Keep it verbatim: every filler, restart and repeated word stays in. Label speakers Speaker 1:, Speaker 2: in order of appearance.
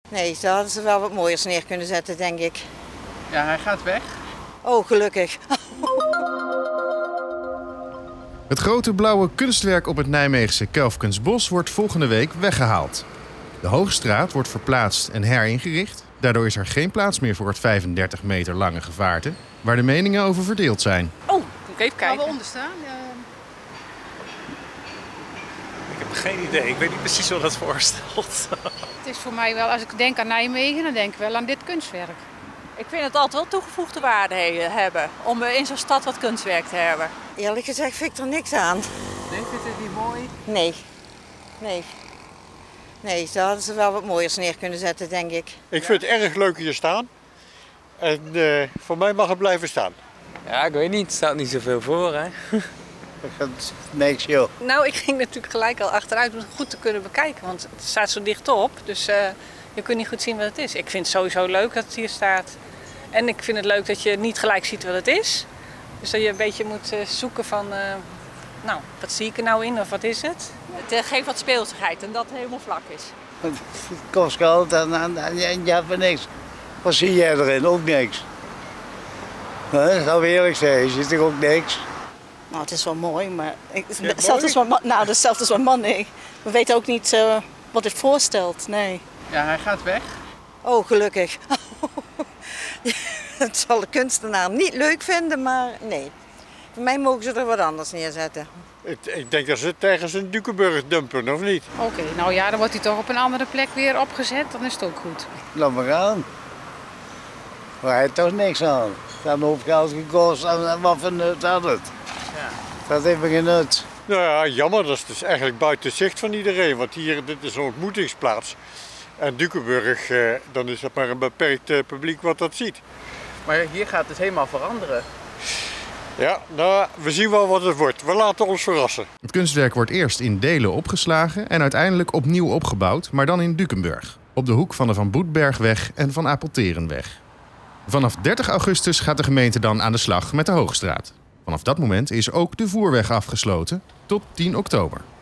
Speaker 1: Nee, daar hadden ze wel wat mooiers neer kunnen zetten, denk ik.
Speaker 2: Ja, hij gaat weg.
Speaker 1: Oh, gelukkig.
Speaker 3: Het grote blauwe kunstwerk op het Nijmeegse Kelfkensbos wordt volgende week weggehaald. De Hoogstraat wordt verplaatst en heringericht. Daardoor is er geen plaats meer voor het vijfendertig meter lange gevaarte, waar de meningen over verdeeld zijn.
Speaker 4: Oh, moet ik even kijken.
Speaker 5: Gaan we onderstaan? Ja.
Speaker 6: Ik heb geen idee. Ik weet niet precies wat dat voorstelt.
Speaker 5: Het is voor mij wel, als ik denk aan Nijmegen, dan denk ik wel aan dit kunstwerk.
Speaker 4: Ik vind het altijd wel toegevoegde waarde he- hebben om in zo'n stad wat kunstwerk te hebben.
Speaker 1: Eerlijk gezegd vind ik er niks aan.
Speaker 2: Nee, vindt u het niet mooi?
Speaker 1: Nee. Nee. Nee, daar hadden ze wel wat mooiers neer kunnen zetten, denk ik.
Speaker 7: Ik vind het erg leuk hier staan. En uh, voor mij mag het blijven staan.
Speaker 8: Ja, ik weet niet. Er staat niet zoveel voor, hè.
Speaker 9: Niks, joh.
Speaker 4: Nou, ik ging natuurlijk gelijk al achteruit om het goed te kunnen bekijken, want het staat zo dicht op. Dus uh, je kunt niet goed zien wat het is. Ik vind het sowieso leuk dat het hier staat. En ik vind het leuk dat je niet gelijk ziet wat het is. Dus dat je een beetje moet uh, zoeken van, uh, nou, wat zie ik er nou in of wat is het? Het uh, geeft wat speelsigheid en dat het helemaal vlak is.
Speaker 9: Het kost geld en, en, en je hebt er niks. Wat zie jij erin? Ook niks. He, zou eerlijk zijn, je ziet er ook niks.
Speaker 1: Nou, het is wel mooi, maar ik,
Speaker 7: Ja,
Speaker 1: hetzelfde als mijn man, nou, hetzelfde als mijn man, nee. We weten ook niet uh, wat het voorstelt, nee.
Speaker 2: Ja, hij gaat weg.
Speaker 1: Oh, gelukkig. Het zal de kunstenaar niet leuk vinden, maar nee. Voor mij mogen ze er wat anders neerzetten.
Speaker 7: Ik, ik denk dat ze het ergens in Dukenburg dumpen, of niet?
Speaker 5: Oké, okay, nou ja, dan wordt hij toch op een andere plek weer opgezet, dan is het ook goed.
Speaker 9: Laat maar gaan. Maar hij heeft toch niks aan. Het heeft een hoop geld gekost en wat voor nut had het? Ja. Dat heeft geen nut.
Speaker 7: Nou ja, jammer. Dat is dus eigenlijk buiten zicht van iedereen. Want hier, dit is een ontmoetingsplaats. En Dukenburg, eh, dan is het maar een beperkt uh, publiek wat dat ziet.
Speaker 2: Maar hier gaat het helemaal veranderen.
Speaker 7: Ja, nou, we zien wel wat het wordt. We laten ons verrassen.
Speaker 3: Het kunstwerk wordt eerst in delen opgeslagen en uiteindelijk opnieuw opgebouwd, maar dan in Dukenburg. Op de hoek van de Van Boetbergweg en Van Apelterenweg. Vanaf dertig augustus gaat de gemeente dan aan de slag met de Hoogstraat. Vanaf dat moment is ook de voerweg afgesloten tot tien oktober.